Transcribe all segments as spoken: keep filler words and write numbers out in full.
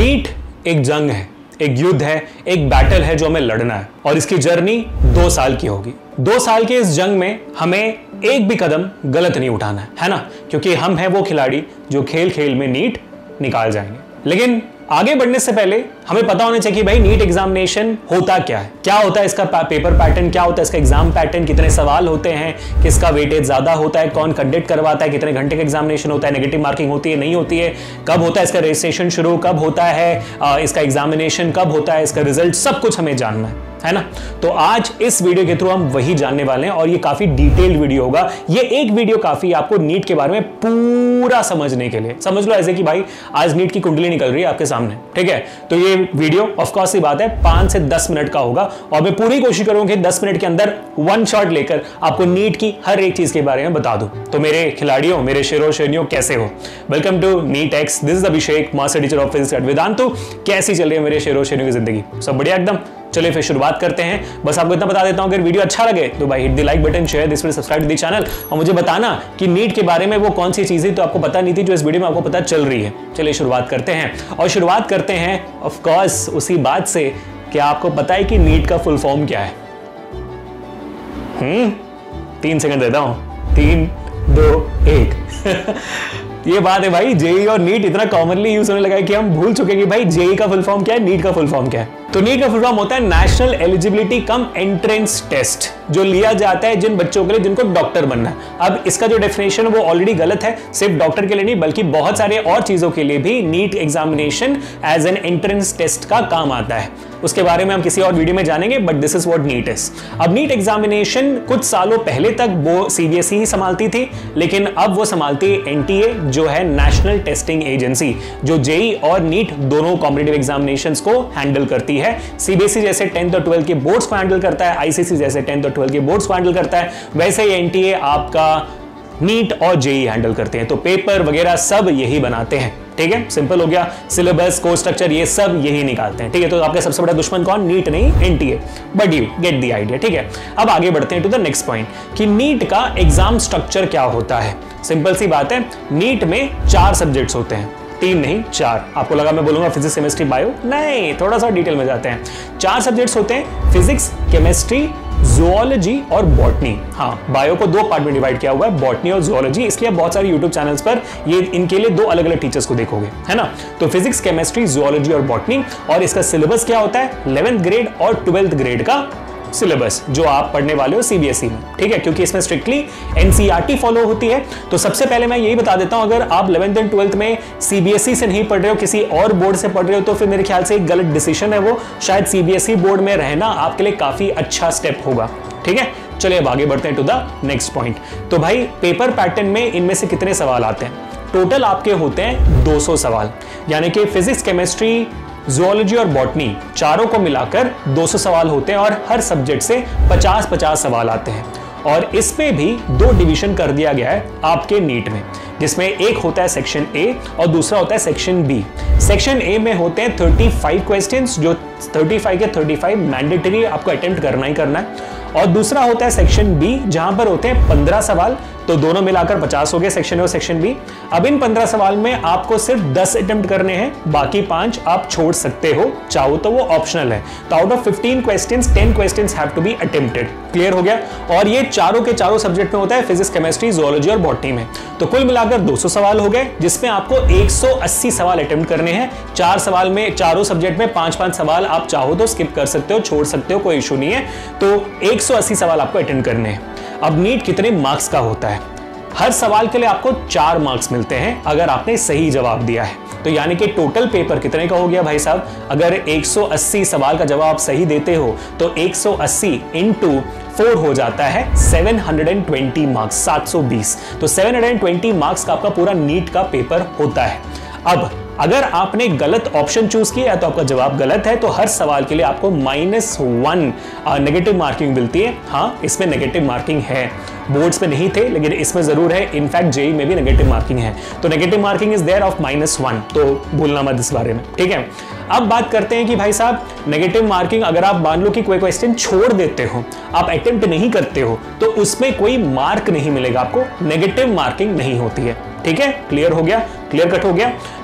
NEET एक जंग है, एक युद्ध है, एक बैटल है जो हमें लड़ना है और इसकी जर्नी दो साल की होगी। दो साल के इस जंग में हमें एक भी कदम गलत नहीं उठाना है, है ना? क्योंकि हम हैं वो खिलाड़ी जो खेल खेल में नीट निकाल जाएंगे। लेकिन आगे बढ़ने से पहले हमें पता होना चाहिए कि भाई नीट एग्जामिनेशन होता क्या है, क्या होता है इसका पेपर पैटर्न, क्या होता है इसका एग्जाम पैटर्न, कितने सवाल होते हैं, किसका वेटेज ज्यादा होता है, कौन कंडक्ट करवाता है, कितने घंटे का एग्जामिनेशन होता है, नेगेटिव मार्किंग होती है नहीं होती है, कब होता है इसका रजिस्ट्रेशन शुरू, कब होता है इसका एग्जामिनेशन, कब होता है इसका रिजल्ट, सब कुछ हमें जानना है, है ना? तो आज इस वीडियो के थ्रू हम वही जानने वाले हैं और ये काफी डिटेल्ड वीडियो होगा। ये एक वीडियो काफी आपको नीट के बारे में पूरा समझने के लिए। समझ लो ऐसे कि भाई आज नीट की कुंडली निकल रही है आपके सामने, ठीक है? तो ये वीडियो ऑफ कोर्स सी बात है पांच से दस मिनट का होगा और मैं पूरी कोशिश करूंगा कि दस मिनट के अंदर वन शॉट लेकर आपको नीट की हर एक चीज के बारे में बता दूं। तो मेरे खिलाड़ियों, मेरे शेरों शेरियों, कैसे हो? Welcome to NEET X. This is Abhishek, master teacher of physics at Vedantu. कैसी चल रही है मेरे शेरों शेरियों की जिंदगी? सब बढ़िया एकदम? चलिए फिर शुरुआत करते हैं। बस आपको इतना बता देता हूं, अगर वीडियो अच्छा लगे तो भाई hit the like button, share this video, subscribe to the channel और मुझे बताना कि नीट के बारे में वो कौन सी चीजें तो आपको पता नहीं थी जो इस वीडियो में आपको पता चल रही है। चलिए शुरुआत करते हैं और शुरुआत करते हैं ऑफ कोर्स उसी बात से कि आपको पता है कि नीट का फुल फॉर्म क्या है? हम्म तीन सेकंड देता हूं, तीन दो एक ये बात है भाई, जेई और नीट इतना कॉमनली यूज होने लगा है कि हम भूल चुके कि भाई जेई का फुल फॉर्म क्या है, नीट का फुल फॉर्म क्या है। तो नीट का फुल फॉर्म होता है national eligibility cum entrance test, जो लिया जाता है जिन बच्चों के लिए जिनको डॉक्टर बनना है। अब इसका जो डेफिनेशन है वो ऑलरेडी गलत है, सिर्फ डॉक्टर के लिए नहीं बल्कि बहुत सारे और चीजों के लिए भी NEET examination as an entrance test का काम आता है। उसके बारे में हम किसी और वीडियो में जानेंगे, but this is what NEET is. अब नीट एग्जामिनेशन कुछ सालों पहले तक वो सीबीएसई ही संभालती थी, लेकिन अब वो संभालती है एनटीए, जो है नेशनल टेस्टिंग एजेंसी, जो जेई और नीट दोनों कॉम्पिटिटिव एग्जामिनेशंस को हैंडल करती है। सीबीएसई जैसे टेंथ और ट्वेल्थ के बोर्ड्स को हैंडल करता है, आईसीएसई जैसे टेंथ और ट्वेल्थ के बोर्ड्स को हैंडल करता है, वैसे ही एनटीए आपका नीट और जेई हैंडल करते हैं। तो पेपर वगैरह सब यही बनाते हैं, ठीक है? सिंपल हो गया। सिलेबस, कोर्स स्ट्रक्चर, ये सब यही निकालते हैं, ठीक है? तो आपका सबसे बड़ा दुश्मन कौन? नीट नहीं, NTA, but you get the idea, ठीक है? अब आगे बढ़ते हैं टू द नेक्स्ट पॉइंट कि नीट का एग्जाम स्ट्रक्चर क्या होता है। सिंपल सी बात है, नीट में चार सब्जेक्ट्स होते हैं, तीन नहीं चार। आपको लगा मैं बोलूंगा फिजिक्स केमिस्ट्री बायो, नहीं, थोड़ा सा डिटेल में जाते हैं। चार सब्जेक्ट्स होते हैं, फिजिक्स, केमिस्ट्री, ज़ूलॉजी और बॉटनी। हाँ, बायो को दो पार्ट में डिवाइड किया हुआ है, बॉटनी और ज़ूलॉजी, इसलिए आप बहुत सारे यूट्यूब चैनल्स पर ये इनके लिए दो अलग अलग टीचर्स को देखोगे, है ना? तो फिजिक्स, केमिस्ट्री, ज़ूलॉजी और बॉटनी। और इसका सिलेबस क्या होता है? इलेवेंथ ग्रेड और ट्वेल्थ ग्रेड का सिलेबस जो आप पढ़ने वाले हो सीबीएसई में, ठीक है? क्योंकि इसमें स्ट्रिक्टली एनसीईआरटी फॉलो होती है। तो सबसे पहले मैं यही बता देता हूं, अगर आप इलेवेंथ एंड ट्वेल्थ में सीबीएसई से नहीं पढ़ रहे हो, किसी और बोर्ड से पढ़ रहे हो, तो फिर मेरे ख्याल से एक गलत डिसीजन है वो। शायद सीबीएसई बोर्ड में रहना आपके लिए काफी अच्छा स्टेप होगा, ठीक है? चलिए अब आगे बढ़ते हैं टू द नेक्स्ट पॉइंट। तो भाई पेपर पैटर्न में इनमें से कितने सवाल आते हैं? टोटल आपके होते हैं दो सौ सवाल, यानी कि फिजिक्स, केमिस्ट्री, ज़ूलॉजी और बॉटनी चारों को मिलाकर दो सौ सवाल होते हैं और हर सब्जेक्ट से पचास पचास सवाल आते हैं। और इसमें भी दो डिवीजन कर दिया गया है आपके नीट में, जिसमें एक होता है सेक्शन ए और दूसरा होता है सेक्शन बी। सेक्शन ए में होते हैं पैंतीस क्वेश्चंस, जो पैंतीस के पैंतीस मैंडेटरी आपको अटेम्प्ट करना ही करना है, और दूसरा होता है सेक्शन बी जहां पर होते हैं पंद्रह सवाल। तो दोनों मिलाकर पचास हो गए, सेक्शन ए और सेक्शन बी। अब इन पंद्रह सवाल में आपको सिर्फ दस अटेम्प्ट करने हैं, बाकी पांच आप छोड़ सकते हो, चाहो तो वो ऑप्शनल है। तो आउट ऑफ पंद्रह questions ten questions have to be attempted. Clear हो गया? और ये चारों के चारों सब्जेक्ट में होता है, फिजिक्स, केमिस्ट्री, ज़ूलॉजी और बॉटनी में। तो कुल मिलाकर दो सौ सवाल हो गए, जिसमें आपको एक सौ अस्सी सवाल अटेम्प्ट करने हैं। चार सवाल में, चारों सब्जेक्ट में पांच पांच सवाल आप चाहो तो स्किप कर सकते हो, छोड़ सकते हो, कोई इशू नहीं है। तो एक सौ अस्सी सवाल आपको अटेम्प्ट करने हैं। अब नीट कितने मार्क्स का होता है? हर सवाल के लिए आपको चार मार्क्स मिलते हैं अगर आपने सही जवाब दिया है। तो यानी कि टोटल पेपर कितने का हो गया भाई साहब? अगर एक सौ अस्सी सवाल का जवाब सही देते हो तो एक सौ अस्सी इंटू फोर हो जाता है सात सौ बीस मार्क्स, सात सौ बीस। तो सात सौ बीस मार्क्स का आपका पूरा नीट का पेपर होता है। अब अगर आपने गलत ऑप्शन चूज किया तो आपका जवाब गलत है, तो हर सवाल के लिए आपको माइनस वन नेगेटिव मार्किंग मिलती है। हाँ, इसमें नेगेटिव मार्किंग है, बोर्ड्स में नहीं थे लेकिन इसमें जरूर है। इनफैक्ट जेई में भी नेगेटिव मार्किंग है, तो negative marking is there of minus one, तो भूलना मत इस बारे में, ठीक है? अब बात करते हैं कि भाई साहब नेगेटिव मार्किंग, अगर आप मान लो कि कोई क्वेश्चन छोड़ देते हो, आप अटेम्प्ट नहीं करते हो, तो उसमें कोई मार्क नहीं मिलेगा आपको, नेगेटिव मार्किंग नहीं होती है, ठीक है? क्लियर हो गया? क्लियर कट हो गया?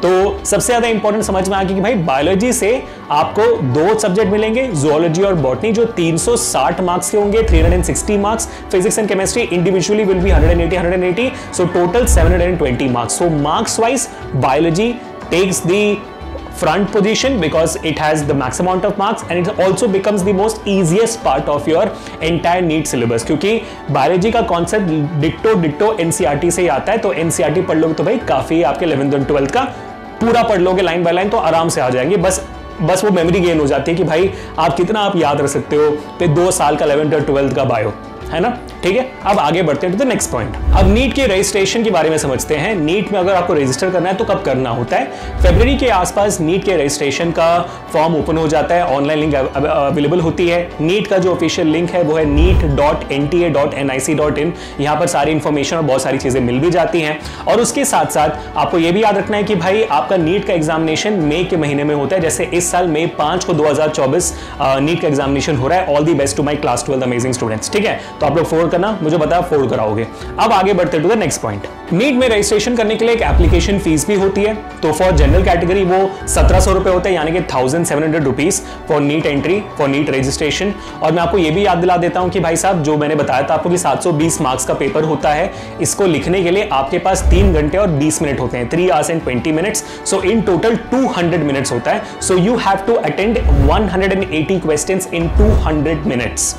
तो सबसे ज्यादा इंपॉर्टेंट समझ में आ गया कि भाई बायोलॉजी से आपको दो सब्जेक्ट मिलेंगे, जूलॉजी और बॉटनी, जो तीन सौ साठ मार्क्स के होंगे, तीन सौ साठ marks. Physics and chemistry individually will be one hundred eighty, one hundred eighty, so total seven hundred twenty marks. So marks wise, biology takes the front position because it has the maximum amount of marks and it also becomes the most easiest part of your entire NEET syllabus, क्योंकि biology का concept ditto ditto NCERT से ही आता है. तो NCERT पढ़ लोगे तो भाई काफी आपके इलेवेंथ और ट्वेल्थ का पूरा पढ़ लोगे लाइन बाय लाइन, तो आराम से आ जाएंगे. बस बस वो मेमोरी गेन हो जाती है कि भाई आप कितना आप याद रख सकते हो पे दो साल का इलेवेंथ और ट्वेल्थ का बायो, है ना. ठीक है, अब आगे बढ़ते हैं टू द नेक्स्ट पॉइंट. अब नीट के रजिस्ट्रेशन के बारे में समझते हैं. नीट में अगर आपको रजिस्टर करना है तो कब करना होता है? फरवरी के आसपास नीट के रजिस्ट्रेशन का फॉर्म ओपन हो जाता है, ऑनलाइन लिंक अवेलेबल होती है. नीट का जो ऑफिशियल लिंक है वो है NEET dot N T A dot N I C dot in. यहाँ पर सारी इंफॉर्मेशन और बहुत सारी चीजें मिल भी जाती हैं. और उसके साथ साथ आपको यह भी याद रखना है कि भाई आपका नीट का एग्जामिनेशन मई के महीने में होता है. जैसे इस साल मई पांच को दो हजार चौबीस नीट का एग्जामिनेशन हो रहा है. All the best to my class twelfth amazing students. ठीक है, तो आप लोग फोर्ड करना, मुझे पता है फोर्ड कराओगे. अब आगे बढ़ते to the next point. NEET में रजिस्ट्रेशन करने के लिए एक एप्लीकेशन फीस भी होती है. तो फॉर जनरल कैटेगरी वो सत्रह सौ रुपए होते हैं, यानी कि thousand seven hundred rupees for NEET entry, for NEET registration. और मैं आपको ये भी याद दिला देता हूं कि भाई साहब जो मैंने बताया था आपको कि सात सौ बीस मार्क्स का पेपर होता है, इसको लिखने के लिए आपके पास तीन घंटे और बीस मिनट होते हैं, three hours and twenty minutes. So in total two hundred minutes होता है. So you have to attend one hundred eighty questions in two hundred minutes.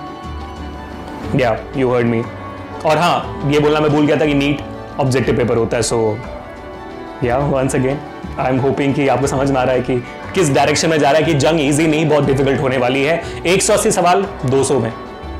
Yeah you heard me. और हाँ, ये बोलना मैं भूल गया था कि नीट ऑब्जेक्टिव पेपर होता है. So yeah once again I am hoping कि आपको समझ में आ रहा है कि किस डायरेक्शन में जा रहा है, कि जंग इजी नहीं, बहुत डिफिकल्ट होने वाली है. एक सौ अस्सी सवाल दो सौ में,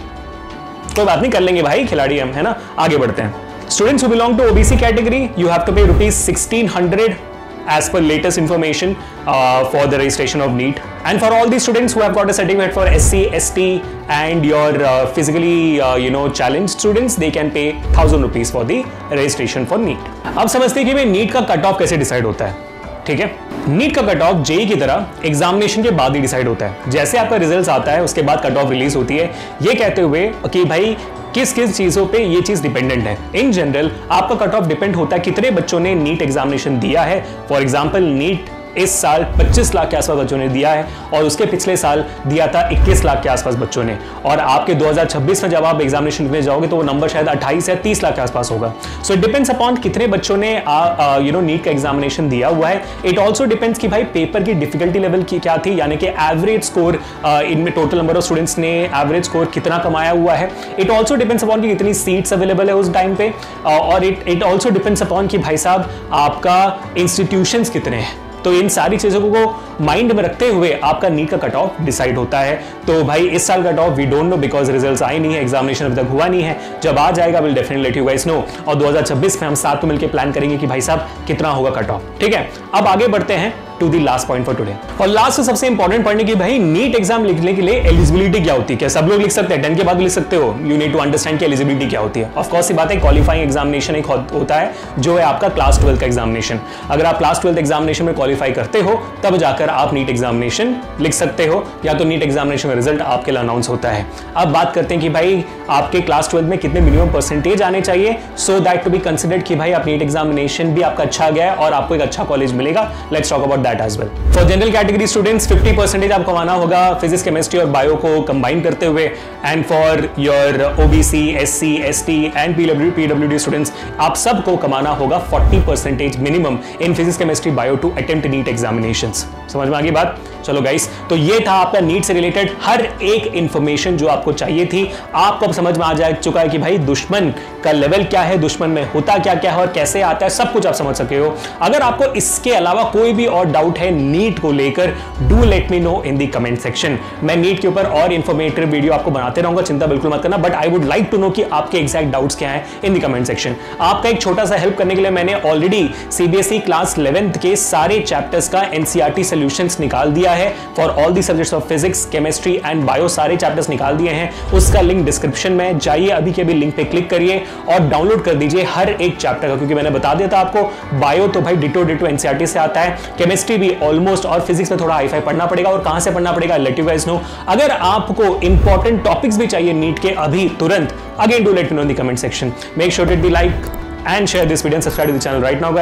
कोई बात नहीं, कर लेंगे भाई, खिलाड़ी हम, है ना. आगे बढ़ते हैं. Students who belong to OBC category, you have to pay rupees sixteen hundred as per latest information uh, for the registration of NEET. And for all the students who have got a certificate for S C, S T and your uh, physically uh, you know challenged students, they can pay thousand rupees for the registration for NEET. अब समझते हैं कि भाई NEET का cut off कैसे decide होता है. ठीक है, नीट का कट ऑफ जेई की तरह एग्जामिनेशन के बाद ही डिसाइड होता है. जैसे आपका रिजल्ट आता है उसके बाद कट ऑफ रिलीज होती है, ये कहते हुए कि भाई किस किस चीजों पे ये चीज डिपेंडेंट है. इन जनरल आपका कट ऑफ डिपेंड होता है कितने बच्चों ने नीट एग्जामिनेशन दिया है. फॉर एग्जांपल नीट इस साल पच्चीस लाख के आसपास बच्चों ने दिया है और उसके पिछले साल दिया था इक्कीस लाख के आसपास बच्चों ने. और आपके दो हज़ार छब्बीस में जब आप एग्जामिनेशन लिखने जाओगे तो वो नंबर शायद अट्ठाईस या तीस लाख के आसपास होगा. सो इट डिपेंड्स अपॉन कितने बच्चों ने यू नो नीट का एग्जामिनेशन दिया हुआ है. इट ऑल्सो डिपेंड्स कि भाई पेपर की डिफिकल्टी लेवल की क्या थी, यानी कि एवरेज स्कोर इनमें टोटल नंबर ऑफ स्टूडेंट्स ने एवरेज स्कोर कितना कमाया हुआ है. इट ऑल्सो डिपेंड्स अपॉन कि कितनी सीट्स अवेलेबल है उस टाइम पे. और it it also depends upon कि भाई साहब आपका इंस्टीट्यूशंस कितने हैं. तो इन सारी चीजों को माइंड में रखते हुए आपका नीट का कट ऑफ डिसाइड होता है. तो भाई इस साल cut off we don't know because results आए नहीं है, एग्जामिनेशन अभी तक हुआ नहीं है. जब आ जाएगा will definitely let you guys know. और दो हज़ार छब्बीस में हम साथ में मिलकर प्लान करेंगे कि भाई साहब कितना होगा कट ऑफ. ठीक है, अब आगे बढ़ते हैं to the last point for today. और लास्ट सबसे इंपॉर्टेंट पढ़ने की भाई नीट एग्जाम लिखने के लिए एलिजिबिलिटी क्या होती है. क्या सब लोग लिख सकते हैं? टेन के बाद भी लिख सकते हो. यू नीड टू अंडरस्टैंड कि एलिजिबिलिटी क्या होती है. ऑफ कोर्स ये बात है, क्वालिफाइंग एग्जामिनेशन एक होता है जो है आपका क्लास ट्वेल्थ का एग्जामिनेशन. अगर आप क्लास ट्वेल्थ एग्जामिनेशन में क्वालिफाई करते हो तब जाकर आप नीट एग्जामिनेशन लिख सकते हो, या तो नीट एग्जामिनेशन का रिजल्ट आपके लिए अनाउंस होता है. अब बात करते हैं कि भाई आपके क्लास ट्वेल्थ में कितने मिनिमम परसेंटेज आने चाहिए so that to be considered कि भाई आप नीट एग्जामिनेशन भी आपका अच्छा गया है और आपको एक अच्छा कॉलेज मिलेगा. Let's talk about that as well. For general category students fifty percentage आपको कमाना होगा फिजिक्स, केमिस्ट्री और बायो को कंबाइन करते हुए. And for your OBC, SC, ST and PWD students आप सबको कमाना होगा forty percentage minimum in physics, chemistry, bio to attempt NEET examinations. समझ में आ गई बात? चलो गाइस, तो ये था आपका नीट से रिलेटेड हर एक इंफॉर्मेशन जो आपको चाहिए थी. आपको अब समझ में आ जा चुका है कि भाई दुश्मन का लेवल क्या है, दुश्मन में होता क्या क्या है और कैसे आता है, सब कुछ आप समझ सके हो. अगर आपको इसके अलावा कोई भी और डाउट है नीट को लेकर, do let me know in the comment section. मैं नीट के ऊपर और इंफॉर्मेटिव वीडियो आपको बनाते रहूंगा, चिंता बिल्कुल मत करना. But I would like to know कि आपके एग्जैक्ट डाउट्स क्या हैं इन द कमेंट सेक्शन. आपका एक छोटा सा हेल्प करने के लिए मैंने ऑलरेडी सीबीएसई क्लास इलेवेंथ के सारे चैप्टर्स का एनसीईआरटी सॉल्यूशंस निकाल दिया है for all the subjects of physics, chemistry and bio. सारे चैप्टर्स निकाल दिए हैं, उसका लिंक डिस्क्रिप्शन में. जाइए अभी के अभी लिंक पे क्लिक करिए और डाउनलोड कर दीजिए हर एक चैप्टर का, क्योंकि मैंने बता दिया था आपको बायो तो भाई डिटो डिटो एनसीईआरटी से आता है, केमिस्ट्री भी ऑलमोस्ट, और फिजिक्स में थोड़ा हाई-फाई पढ़ना पड़ेगा. और कहां से पढ़ना पड़ेगा लेट यू गाइस नो. अगर आपको इंपॉर्टेंट टॉपिक्स भी चाहिए नीट के अभी तुरंत, again do let me know in the comment section. Make sure to be like and share this video and subscribe to the channel right now guys.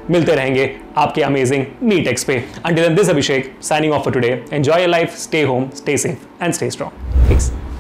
मिलते रहेंगे आपके अमेजिंग नी टेक्स पे। Until then, this Abhishek signing off for today. Enjoy your life, stay home, stay safe and stay strong.